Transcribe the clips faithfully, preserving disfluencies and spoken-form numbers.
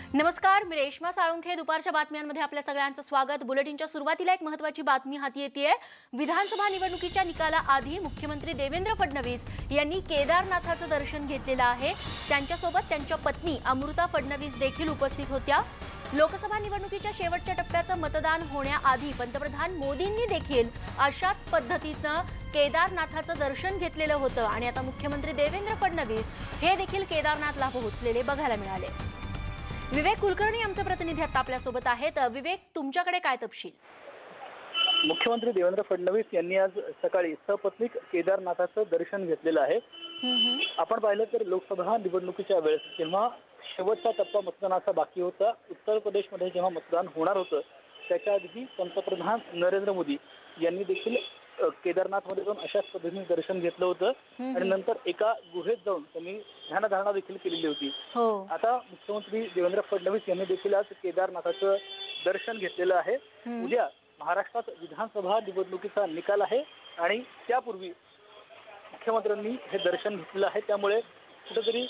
नमस्कार, मी रेश्मा साळुंखे. दुपारच्या बातम्यांमध्ये आपल्या सगळ्यांचं स्वागत. बुलेटिनच्या सुरुवातीला एक महत्त्वाची बातमी हाती येतेय. विधानसभा निवडणुकीच्या निकालाआधी मुख्यमंत्री देवेंद्र फडणवीस यांनी केदारनाथाचं दर्शन घेतलेलं आहे. त्यांच्यासोबत त्यांच्या पत्नी अमृता फडणवीस देखील उपस्थित होत्या. लोकसभा निवडणुकीच्या शेवटच्या टप्प्याचं मतदान होण्याआधी पंतप्रधान मोदींनी देखील अशाच पद्धतीनं केदारनाथाचं दर्शन घेतलेलं होतं आणि आता मुख्यमंत्री देवेंद्र फडणवीस हे देखील केदारनाथला पोहोचलेले बघायला मिळाले. विवेक कुलकर्णी आमचे प्रतिनिधी आता आपल्या सोबत आहेत. विवेक, तुमच्याकडे काय तपशील? मुख्यमंत्री देवेंद्र फडणवीस यांनी आज सकाळी सपत्नीक केदारनाथाचं दर्शन घेतलेलं आहे. आपण पाहिलं तर लोकसभा निवडणुकीच्या वेळेस जेव्हा शेवटचा टप्पा मतदानाचा बाकी होता, उत्तर प्रदेशमध्ये जेव्हा मतदान होणार होतं त्याच्या आधी पंतप्रधान नरेंद्र मोदी यांनी देखील केदारनाथमध्ये जाऊन अशाच पद्धतीने दर्शन घेतलं होतं आणि नंतर एका गुहेत जाऊन त्यांनी ध्यानधारणा देखील केलेली होती. आता मुख्यमंत्री देवेंद्र फडणवीस यांनी देखील आज केदारनाथाचं दर्शन घेतलेलं आहे. उद्या महाराष्ट्रात विधानसभा निवडणुकीचा निकाल आहे आणि त्यापूर्वी मुख्यमंत्र्यांनी हे दर्शन घेतलेलं आहे. त्यामुळे कुठेतरी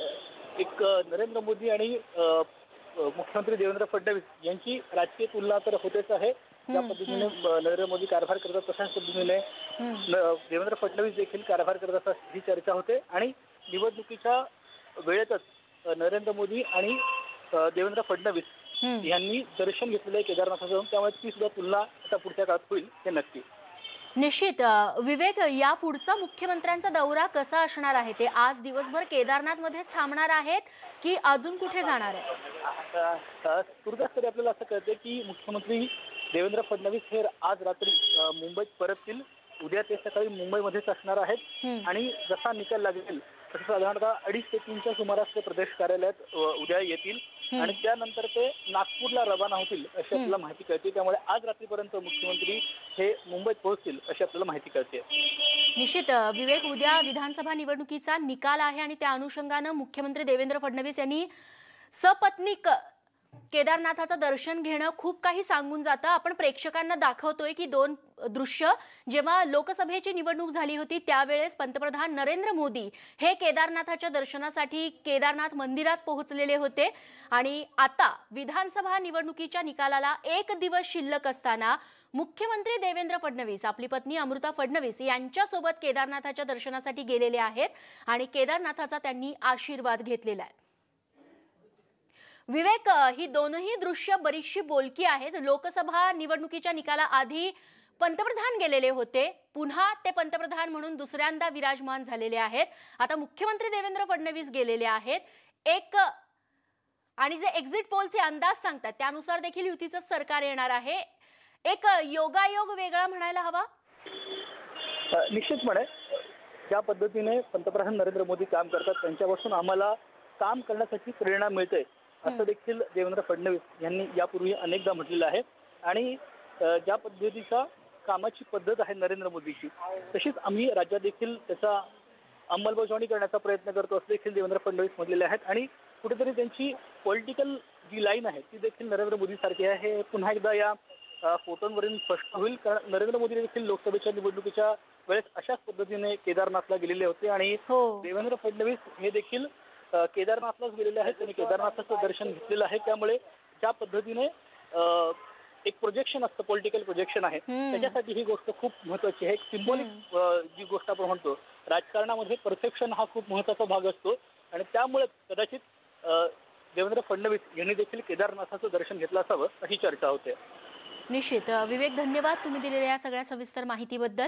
एक नरेंद्र मोदी आणि मुख्यमंत्री देवेंद्र फडणवीस यांची राजकीय तुलना तर होतेच आहे. ज्या पद्धतीने नरेंद्र मोदी कारभार करतात तशाच पद्धतीने देवेंद्र फडणवीस देखील कारभार करत असतात ही चर्चा होते आणि निवडणुकीच्या वेळेतच नरेंद्र मोदी आणि देवेंद्र फडणवीस यांनी दर्शन घेतलेलं आहे केदारनाथाचं. त्यामुळे ती सुद्धा तुलना आता पुढच्या काळात होईल हे नक्की. निश्चित. विवेक, या पुढचा मुख्यमंत्र्यांचा दौरा कसा असणार आहे? ते आज दिवसभर केदारनाथमध्येच थांबणार आहेत की अजून कुठे जाणार आहे? तुर्तास तरी आपल्याला असं कळतंय की मुख्यमंत्री देवेंद्र फडणवीस हे आज रात्री मुंबईत परततील. उद्या ते सकाळी मुंबईमध्येच असणार आहेत आणि जसा निकाल लागेल तसं साधारणतः अडीच ते तीनच्या सुमारास ते प्रदेश कार्यालयात उद्या येतील आणि त्यानंतर ते नागपूरला रवाना होतील अशी आपल्याला माहिती कळते. त्यामुळे आज रात्रीपर्यंत मुख्यमंत्री हे मुंबईत पोहोचतील अशी आपल्याला माहिती कळते. निश्चित. विवेक, उद्या विधानसभा निवडणुकीचा निकाल आहे आणि त्या अनुषंगानं मुख्यमंत्री देवेंद्र फडणवीस यांनी सपत्नीक केदारनाथाचं दर्शन घेणं खूप काही सांगून जातं. आपण प्रेक्षकांना दाखवतोय की दोन दृश्य जेव्हा लोकसभेची निवडणूक झाली होती त्यावेळेस पंतप्रधान नरेंद्र मोदी हे केदारनाथाच्या दर्शनासाठी केदारनाथ मंदिरात पोहोचलेले होते आणि आता विधानसभा निवडणुकीच्या निकालाला एक दिवस शिल्लक असताना मुख्यमंत्री देवेंद्र फडणवीस आपली पत्नी अमृता फडणवीस यांच्यासोबत केदारनाथाच्या दर्शनासाठी गेलेले आहेत आणि केदारनाथाचा त्यांनी आशीर्वाद घेतलेला आहे. विवेक, ही दोनही दृश्य बरीचशी बोलकी आहेत. लोकसभा निवडणुकीच्या निकालाआधी पंतप्रधान गेलेले होते, पुन्हा ते पंतप्रधान म्हणून दुसऱ्यांदा विराजमान झालेले आहेत. आता मुख्यमंत्री देवेंद्र फडणवीस गेलेले आहेत. एक आणि जे एक्झिट पोलचे अंदाज सांगतात त्यानुसार देखील युतीचं सरकार येणार आहे. एक योगायोग वेगळा म्हणायला हवा. निश्चितपणे ज्या पद्धतीने पंतप्रधान नरेंद्र मोदी काम करतात त्यांच्यापासून आम्हाला काम करण्यासाठी प्रेरणा मिळते असं देखील देवेंद्र फडणवीस यांनी यापूर्वी अनेकदा म्हटलेलं आहे. आणि ज्या पद्धतीचा कामाची पद्धत आहे नरेंद्र मोदीची तशीच आम्ही राज्यात देखील त्याचा अंमलबजावणी करण्याचा प्रयत्न करतो असं देखील देवेंद्र फडणवीस म्हटलेले आहेत. आणि कुठेतरी त्यांची पॉलिटिकल जी लाईन आहे ती देखील नरेंद्र मोदी सारखी आहे हे पुन्हा एकदा या फोटोंवरून स्पष्ट होईल. कारण नरेंद्र मोदी देखील लोकसभेच्या निवडणुकीच्या वेळेस अशाच पद्धतीने केदारनाथला गेलेले होते आणि देवेंद्र फडणवीस हे देखील केदारनाथलाच गेलेले आहेत. त्यांनी केदारनाथाचं दर्शन घेतलेलं आहे. त्यामुळे ज्या पद्धतीने एक प्रोजेक्शन असतं, पॉलिटिकल प्रोजेक्शन आहे, त्याच्यासाठी ही गोष्ट खूप महत्वाची आहे. एक सिम्बॉलिक जी गोष्ट आपण म्हणतो राजकारणामध्ये परसेप्शन हा खूप महत्वाचा भाग असतो आणि त्यामुळे कदाचित देवेंद्र फडणवीस यांनी देखील केदारनाथाचं दर्शन घेतलं असावं अशी चर्चा होते. निश्चित. विवेक, धन्यवाद तुम्ही दिलेल्या या सगळ्या सविस्तर माहितीबद्दल.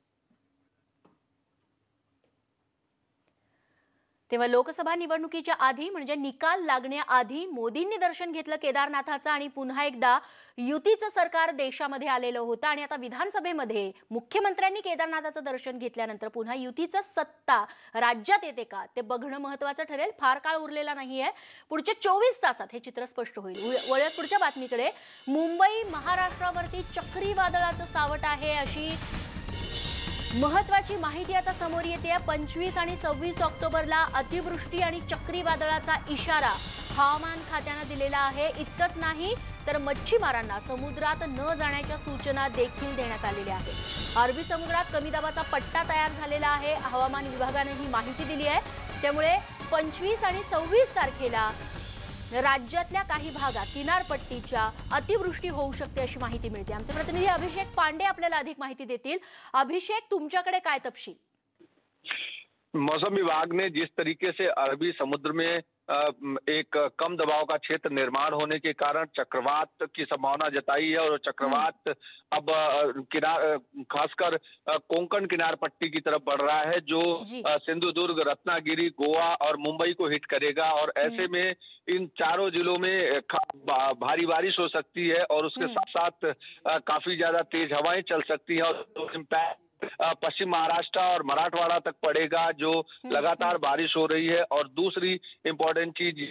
तेव्हा लोकसभा निवडणुकीच्या आधी म्हणजे निकाल लागण्याआधी मोदींनी दर्शन घेतलं केदारनाथाचं आणि पुन्हा एकदा युतीचं सरकार देशामध्ये आलेलं होतं आणि आता विधानसभेमध्ये मुख्यमंत्र्यांनी केदारनाथाचं दर्शन घेतल्यानंतर पुन्हा युतीचं सत्ता राज्यात येते का ते बघणं महत्त्वाचं ठरेल. फार काळ उरलेला नाहीये. पुढच्या चोवीस तासात हे चित्र स्पष्ट होईल. वळूयात पुढच्या बातमीकडे. मुंबई महाराष्ट्रावरती चक्रीवादळाचं सावट आहे अशी महत्वाची माहिती आता समोर येते. पंचवीस आणि सव्वीस ऑक्टोबरला अतिवृष्टी आणि चक्रीवादळाचा इशारा हवामान खात्याने दिलेला आहे. इतकंच नाही तर मच्छीमारांना समुद्रात न जाण्याच्या सूचना देखील देण्यात आलेल्या आहेत. अरबी समुद्रात कमी दाबाचा पट्टा तयार झालेला आहे. हवामान विभागाने ही माहिती दिली आहे. त्यामुळे पंचवीस आणि सव्वीस तारखेला राज्यातल्या काही भागात किनारपट्टीच्या अतिवृष्टी होऊ शकते अशी माहिती मिळते। आमचे प्रतिनिधी अभिषेक पांडे आपल्याला अधिक माहिती देतील। अभिषेक, तुमच्याकडे काय तपशील? मौसम विभाग ने जिस तरीके से अरबी समुद्र में एक कम दबाव का क्षेत्र निर्माण होने के कारण चक्रवात की संभावना जताई है और चक्रवात अब किनार खासकर कोंकण किनार पट्टी की तरफ बढ़ रहा है, जो सिंधुदुर्ग, रत्नागिरी, गोवा और मुंबई को हिट करेगा। और ऐसे में इन चारों जिलों में भारी बारिश हो सकती है और उसके साथ साथ काफी ज्यादा तेज हवाएं चल सकती है और इम्पैक्ट पश्चिम महाराष्ट्र और मराठवाड़ा तक पड़ेगा, जो लगातार बारिश हो रही है। और दूसरी इम्पोर्टेंट चीज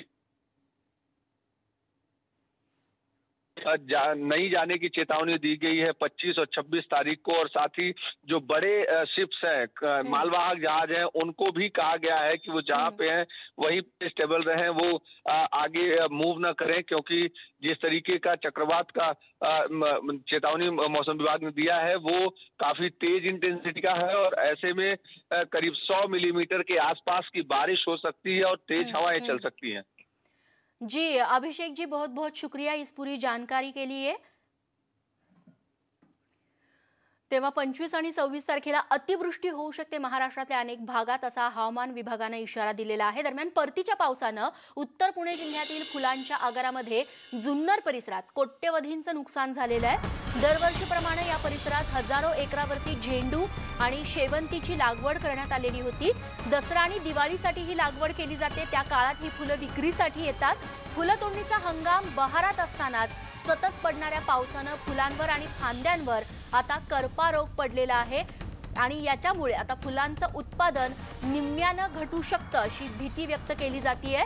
जा, नहीं जाने की चेतावनी दी गई है पच्चीस और छब्बीस तारीख को। और साथ ही जो बड़े शिप्स हैं, मालवाहक जहाज हैं, उनको भी कहा गया है कि वो जहां पे हैं वहीं पे स्टेबल रहें, वो आगे मूव न करें, क्योंकि जिस तरीके का चक्रवात का चेतावनी मौसम विभाग ने दिया है वो काफी तेज इंटेंसिटी का है और ऐसे में करीब सौ मिलीमीटर के आसपास की बारिश हो सकती है और तेज हवाएं चल सकती हैं। जी अभिषेक जी, बहुत बहुत शुक्रिया इस पूरी जानकारी के लिए। तेव्हा पंचवीस आणि सव्वीस तारखेला अतिवृष्टी होऊ शकते महाराष्ट्रातल्या अनेक भागात, असा हवामान विभागाने इशारा दिलेला आहे। दरम्यान परतीच्या पावसानं उत्तर पुणे जिल्ह्यातील फुलांच्या आगारामध्ये जुन्नर परिसरात कोट्यवधींचं नुकसान झालेलं आहे। दरवर्षीप्रमाणे या परिसरात हजारो एकरावरती झेंडू आणि शेवंतीची लागवड करण्यात आलेली होती। दसरा आणि दिवाळीसाठी ही लागवड केली जाते, त्या काळात ही फुलं विक्रीसाठी येतात। फुलं तोडणीचा हंगाम बहारात असतानाच सतत पडणाऱ्या पावसानं फुलांवर आणि फांद्यांवर आता करपा रोग पडलेला आहे आणि याच्यामुळे आता फुलांचं उत्पादन निम्म्यानं घटू शकतं अशी भीती व्यक्त केली जातीये।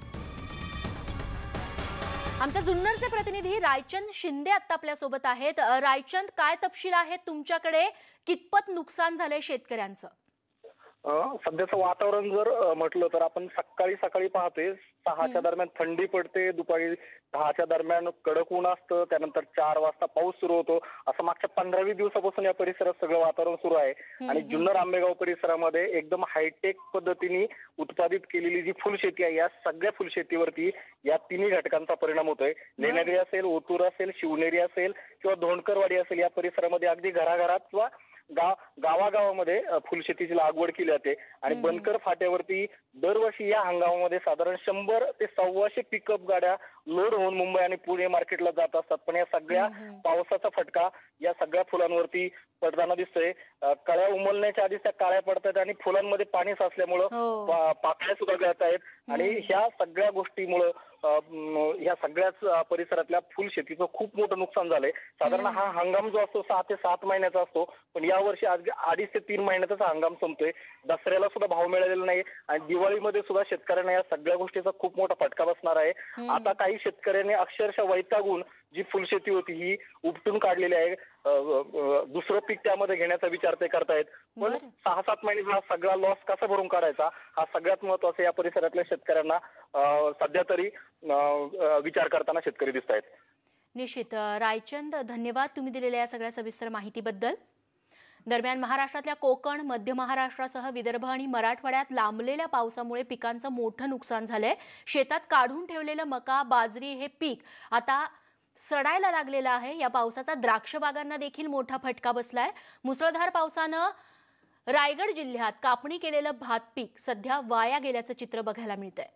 आमचे जुन्नरचे प्रतिनिधी रायचंद शिंदे आता आपल्या सोबत आहेत। रायचंद, काय तपशील आहेत तुमच्याकडे? कितपत नुकसान झालंय शेतकऱ्यांचं? सध्याचं वातावरण जर म्हटलं तर आपण सकाळी सकाळी पाहतोय सहाच्या दरम्यान थंडी पडते, दुपारी दहाच्या दरम्यान कडक ऊन असतं, त्यानंतर चार वाजता पाऊस सुरू होतो। असं मागच्या पंधरा वीस दिवसापासून या परिसरात सगळं वातावरण सुरू आहे आणि जुन्नर आंबेगाव परिसरामध्ये एकदम हायटेक पद्धतीने उत्पादित केलेली जी फुलशेती आहे, या सगळ्या फुलशेतीवरती या तिन्ही घटकांचा परिणाम होतोय। लेण्याद्री असेल, ओतूर असेल, शिवनेरी असेल किंवा धोंडकरवाडी असेल, या परिसरामध्ये अगदी घराघरात किंवा गाव गावागावामध्ये फुलशेतीची लागवड केली जाते आणि बनकर फाट्यावरती दरवर्षी या हंगामामध्ये साधारण शंभर ते सव्वाशे पिकअप गाड्या लोड होऊन मुंबई आणि पुणे मार्केटला जात असतात। पण या सगळ्या पावसाचा फटका या सगळ्या फुलांवरती पडताना दिसतोय। कळ्या उमलण्याच्या आधीच त्या काळ्या पडतात आणि फुलांमध्ये पाणी साचल्यामुळं पाकळ्या सुद्धा गळत आहेत आणि ह्या सगळ्या गोष्टीमुळं या सगळ्याच परिसरातल्या फुलशेतीचं खूप मोठं नुकसान झालंय। साधारण हा हंगाम जो असतो सहा ते सात महिन्याचा असतो, पण यावर्षी अडीच ते तीन महिन्याचाच हंगाम संपतोय। दसऱ्याला सुद्धा भाव मिळालेला नाही आणि दिवाळीमध्ये सुद्धा शेतकऱ्यांना या सगळ्या गोष्टीचा खूप मोठा फटका बसणार आहे। आता काही शेतकऱ्यांनी अक्षरशः वैतागून जी फुलशेती होती ही उपटून काढलेली आहे, दुसरं पीक त्यामध्ये घेण्याचा विचार ते करतायत। पण सहा सात महिने हा सगळा लॉस कसा भरून काढायचा, हा सगळ्यात महत्वाचा या परिसरातल्या शेतकऱ्यांना सध्या तरी विचार करताना शेतकरी दिसत आहेत। निश्चित रायचंद, धन्यवाद तुम्ही दिलेल्या या सगळ्या सविस्तर माहितीबद्दल। दरम्यान महाराष्ट्रातल्या कोकण, मध्य महाराष्ट्रासह विदर्भ आणि मराठवाड्यात लांबलेल्या पावसामुळे पिकांचं मोठं नुकसान झालंय। शेतात काढून ठेवलेलं मका, बाजरी हे पीक आता सडायला लागलेलं आहे। या पावसाचा द्राक्ष बागांना देखील मोठा फटका बसलाय। मुसळधार पावसानं रायगड जिल्ह्यात कापणी केलेलं भात पीक सध्या वाया गेल्याचं चित्र बघायला मिळतंय।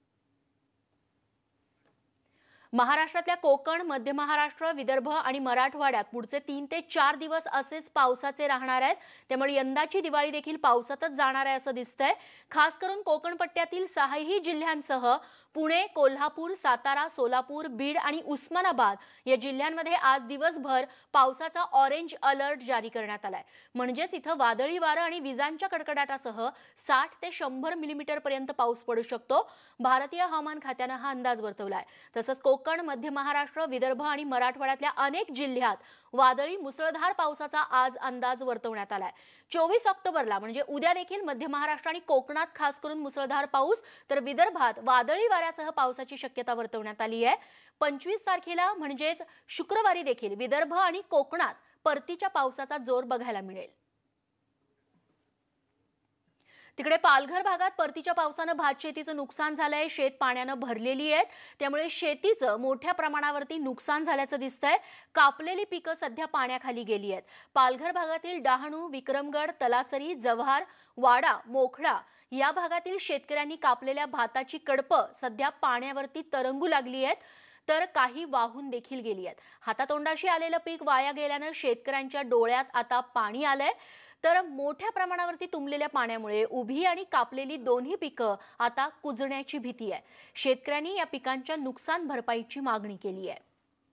महाराष्ट्रातल्या कोकण, मध्य महाराष्ट्र, विदर्भ आणि मराठवाड्यात पुढचे तीन ते चार दिवस असेच पावसाचे राहणार आहेत, त्यामुळे यंदाची दिवाळी देखील पावसातच जाणार आहे असं दिसतंय। खास करून कोकण पट्ट्यातील सहाही जिल्ह्यांसह पुणे, कोल्हापूर, सातारा, सोलापूर, बीड आणि उस्मानाबाद या जिल्ह्यांमध्ये आज दिवसभर पावसाचा ऑरेंज अलर्ट जारी करण्यात आलाय। म्हणजेच इथं वादळी वारं आणि विजांच्या कडकडाटासह साठ ते शंभर मिलीमीटर पर्यंत पाऊस पडू शकतो, भारतीय हवामान खात्यानं हा अंदाज वर्तवलाय। तसंच कोकण, मध्य महाराष्ट्र, विदर्भ आणि मराठवाड्यातल्या अनेक जिल्ह्यात वादळी मुसळधार पावसाचा आज अंदाज वर्तवण्यात आलाय। चोवीस ऑक्टोबरला म्हणजे उद्या देखील मध्य महाराष्ट्र आणि कोकणात खास करून मुसळधार पाऊस, तर विदर्भात वादळी वाऱ्यासह पावसाची शक्यता वर्तवण्यात आली आहे। पंचवीस तारखेला म्हणजेच शुक्रवारी देखील विदर्भ आणि कोकणात परतीच्या पावसाचा जोर बघायला मिळेल। तिकडे पालघर भागात परतीच्या पावसानं भात शेतीचं नुकसान झालंय। शेत पाण्यानं भरलेली आहेत, त्यामुळे शेतीचं मोठ्या प्रमाणावरती नुकसान झाल्याचं दिसतंय। कापलेली पिकं सध्या पाण्याखाली गेली आहेत। पालघर भागातील डहाणू, विक्रमगड, तलासरी, जव्हार, वाडा, मोखडा या भागातील शेतकऱ्यांनी कापलेल्या भाताची कडपं सध्या पाण्यावरती तरंगू लागली आहेत, तर काही वाहून देखील गेली आहेत। हातातोंडाशी आलेलं पीक वाया गेल्यानं शेतकऱ्यांच्या डोळ्यात आता पाणी आलंय, तर मोठ्या प्रमाणावरती तुंबलेल्या पाण्यामुळे उभी आणि कापलेली दोन्ही पिकं आता कुजण्याची भीती आहे। शेतकऱ्यांनी या पिकांच्या नुकसान भरपाईची मागणी केली आहे।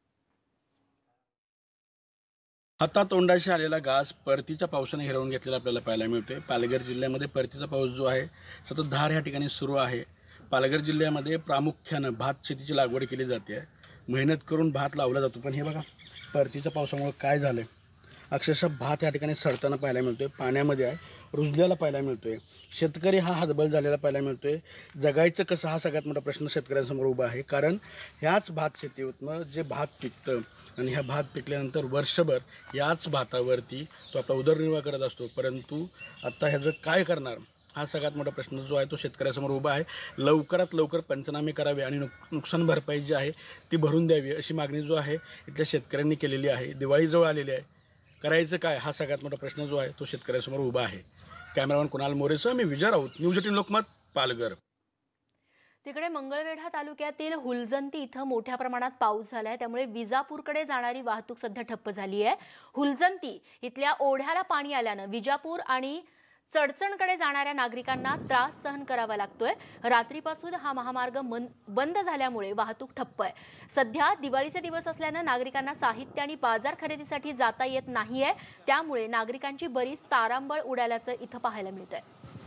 हातातोंडाशी आलेला घास परतीच्या पावसाने हिरावून घेतलेला आपल्याला पाहायला मिळतोय। पालघर जिल्ह्यामध्ये परतीचा पाऊस जो आहे सततधार या ठिकाणी सुरू आहे। पालघर जिल्ह्यामध्ये प्रामुख्याने भात शेतीची लागवड केली जाते, मेहनत करून भात लावला जातो, पण हे बघा परतीच्या पावसामुळे काय झालंय, अक्षरशः भात या ठिकाणी सडताना पाहायला मिळतोय, पाण्यामध्ये आहे, रुजल्याला पाहायला मिळतोय। शेतकरी हा हतबल झालेला पाहायला मिळतोय। जगायचं कसं हा सगळ्यात मोठा प्रश्न शेतकऱ्यांसमोर उभा आहे, कारण ह्याच भात शेतीतनं जे भात पिकतं आणि ह्या भात पिकल्यानंतर वर्षभर याच भातावरती तो आपला उदरनिर्वाह करत असतो, परंतु आता ह्याचं काय करणार हा सगळ्यात मोठा प्रश्न जो आहे तो शेतकऱ्यासमोर उभा आहे। लवकरात लवकर पंचनामे करावे आणि नुकसान भरपाई जी आहे ती भरून द्यावी अशी मागणी जो आहे इथल्या शेतकऱ्यांनी केलेली आहे। दिवाळीजवळ आलेली आहे, करायचं काय हा सगळ्यात मोठा प्रश्न जो आहे तो शेतकऱ्यासमोर उभा आहे। कॅमेरामॅन कुणाल मोरेसह मी विजय राऊत, न्यूज एटीन लोकमत, पालघर। तिकडे मंगळवेढा तालुक्यातील हुलजंती इथं मोठ्या प्रमाणात पाऊस झालाय, त्यामुळे विजापूरकडे जाणारी वाहतूक सध्या ठप्प झाली आहे। हुलजंती इथल्या ओढ्याला पाणी आल्यानं विजापूर आणि चडचणकडे जाणाऱ्या नागरिकांना त्रास सहन करावा लागतोय। रात्रीपासून हा महामार्ग बंद झाल्यामुळे वाहतूक ठप्प आहे। सध्या दिवाळीचे दिवस असल्यानं नागरिकांना साहित्य आणि बाजार खरेदीसाठी जाता येत नाहीये, त्यामुळे नागरिकांची बरीच तारांबळ उडाल्याचं इथं पाहायला मिळतंय।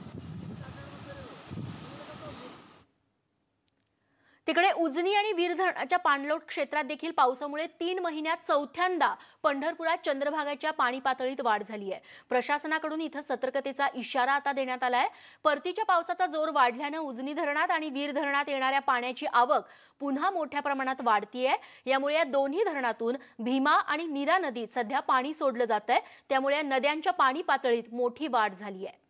तिकडे उजनी आणि वीर धरणाच्या पाणलोट क्षेत्रात देखील पावसामुळे तीन महिन्यात चौथ्यांदा पंढरपुरात चंद्रभागाच्या पाणी पातळीत वाढ झाली आहे। प्रशासनाकडून इथं सतर्कतेचा इशारा आता देण्यात आलाय। परतीच्या पावसाचा जोर वाढल्यानं उजनी धरणात आणि वीर धरणात येणाऱ्या पाण्याची आवक पुन्हा मोठ्या प्रमाणात वाढतीये। यामुळे या दोन्ही धरणातून भीमा आणि नीरा नदीत सध्या पाणी सोडलं जात आहे, त्यामुळे या नद्यांच्या पाणी पातळीत मोठी वाढ झाली आहे।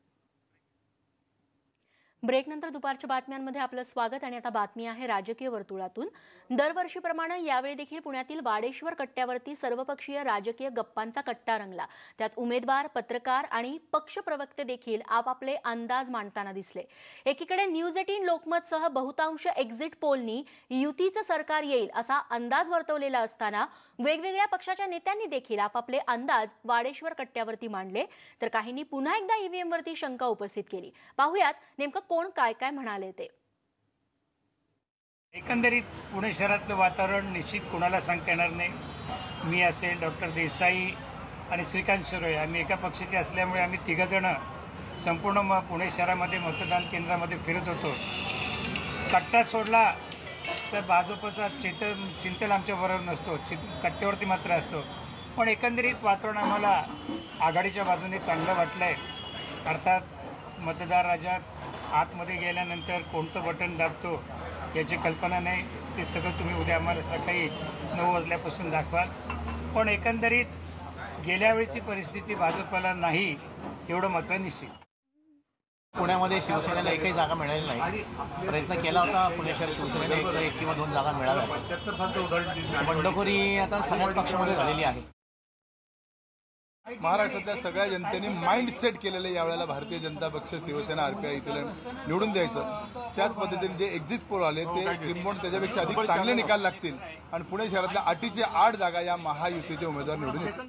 ब्रेक नंतर दुपारच्या बातम्यांमध्ये आपलं स्वागत आणि आता बातमी आहे राजकीय वर्तुळातून। दरवर्षीप्रमाणे यावेळी देखील पुण्यातील वाडेश्वर कट्ट्यावरती सर्वपक्षीय राजकीय गप्पांचा कट्टा रंगला। त्यात उमेदवार, पत्रकार आणि पक्ष प्रवक्ते देखील आपापले अंदाज मांडताना दिसले। एकीकडे न्यूज एटीन लोकमतसह बहुतांश एक्झिट पोलनी युतीचं सरकार येईल असा अंदाज वर्तवलेला असताना वेगवेगळ्या पक्षाच्या नेत्यांनी देखील आपापले अंदाज वाडेश्वर कट्ट्यावरती मांडले, तर काहींनी पुन्हा एकदा ईव्हीएम वरती शंका उपस्थित केली। पाहुयात नेमकं कोण काय काय म्हणाले ते। एकंदरीत पुणे शहरातलं वातावरण निश्चित कोणाला सांगता येणार नाही। मी असेल, डॉक्टर देसाई आणि श्रीकांत शिरोळे आम्ही एका पक्षाचे असल्यामुळे आम्ही तिघजण संपूर्ण म पुणे शहरामध्ये मतदान केंद्रामध्ये फिरत होतो। कट्टा सोडला तर भाजपचा चेत चिंतल आमच्याबरोबर नसतो, चित कट्ट्यावरती मात्र असतो। पण एकंदरीत वातावरण आम्हाला आघाडीच्या बाजूने चांगलं वाटलं आहे। अर्थात मतदार राजा आतमध्ये गेल्यानंतर कोणतं बटन दाबतो याची कल्पना नाही, ते सगळं तुम्ही उद्या आम्हाला सकाळी नऊ वाजल्यापासून दाखवाल। पण एकंदरीत गेल्या वेळची परिस्थिती भाजपला नाही एवढं मात्र निश्चित। पुण्यामध्ये शिवसेनेला एकही जागा मिळाली नाही। प्रयत्न केला होता पुणे शहर शिवसेनेला एक एक किंवा दोन जागा मिळाल्या। बंडखोरी आता सगळ्याच पक्षामध्ये झालेली आहे। महाराष्ट्रातल्या सगळ्या जनतेने माइंड सेट केलेलं आहे यावेळेला भारतीय जनता पक्ष, शिवसेना, आरपीआय इथलं निवडून द्यायचं। त्याच पद्धतीने जे एक्झिट पोल आले ते किंबहुना त्याच्यापेक्षा अधिक चांगले निकाल लागतील आणि पुणे शहरातल्या आठीचे आठ जागा या महायुतीचे उमेदवार निवडून येतील।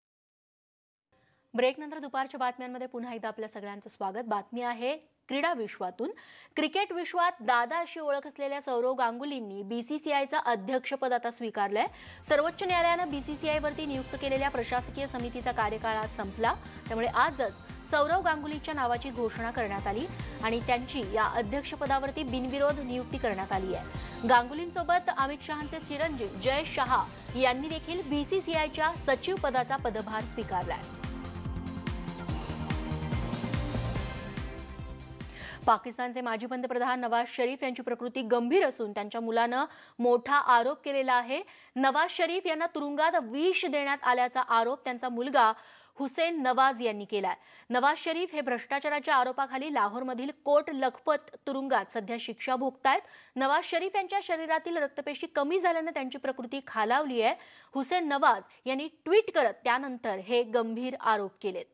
ब्रेक नंतर दुपारच्या बातम्यांमध्ये पुन्हा एकदा आपल्या सगळ्यांचं स्वागत। बातमी आहे क्रीडा विश्वातून। क्रिकेट विश्वात दादा अशी ओळख असलेल्या सौरव गांगुलींनी बीसीसीआयचं अध्यक्षपद आता स्वीकारलंय। सर्वोच्च न्यायालयानं बीसीसीआय वरती नियुक्त केलेल्या प्रशासकीय समितीचा कार्यकाळ आज संपला, त्यामुळे आजच सौरव गांगुलीच्या नावाची घोषणा करण्यात आली आणि त्यांची या अध्यक्षपदावरती बिनविरोध नियुक्ती करण्यात आली आहे। गांगुलींसोबत अमित शहांचे चिरंजीव जय शहा यांनी देखील बीसीसीआयच्या सचिव पदाचा पदभार स्वीकारलाय। पाकिस्तानचे माजी पंतप्रधान नवाज शरीफ यांची प्रकृती गंभीर असून त्यांच्या मुलानं मोठा आरोप केलेला आहे। नवाज शरीफ यांना तुरुंगात विष देण्यात आल्याचा आरोप त्यांचा मुलगा हुसेन नवाज यांनी केलाय। नवाज शरीफ हे भ्रष्टाचाराच्या आरोपाखाली लाहोरमधील कोट लखपत तुरुंगात सध्या शिक्षा भोगतायत। नवाज शरीफ यांच्या शरीरातील रक्तपेशी कमी झाल्याने त्यांची प्रकृती खालावली आहे। हुसेन नवाज यांनी ट्विट करत त्यानंतर हे गंभीर आरोप केलेत।